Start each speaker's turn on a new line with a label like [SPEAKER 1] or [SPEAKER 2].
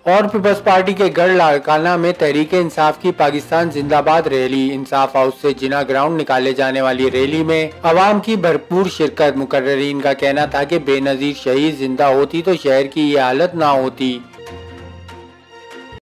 [SPEAKER 1] और peoples party के गढ़ लाड़काना में तहरीके इंसाफ की पाकिस्तान जिंदाबाद रैली। इंसाफ हाउस से जिना ग्राउंड निकाले जाने वाली रैली में अवाम की भरपूर शिरकत। मुकर्ररीन का कहना था कि बेनजीर शहीद जिंदा होती तो शहर की ये हालत ना होती।